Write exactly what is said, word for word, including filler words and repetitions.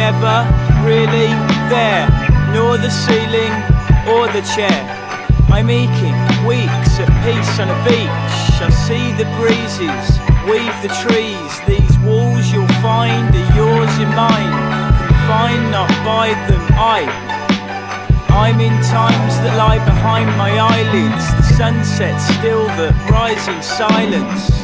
never really there, nor the ceiling or the chair. I'm aching, weeks at peace on a beach. I see the breezes weave the trees. These walls you'll find are yours and mine, confined not by them. I I'm in times that lie behind my eyelids. The sunset still that rise in silence.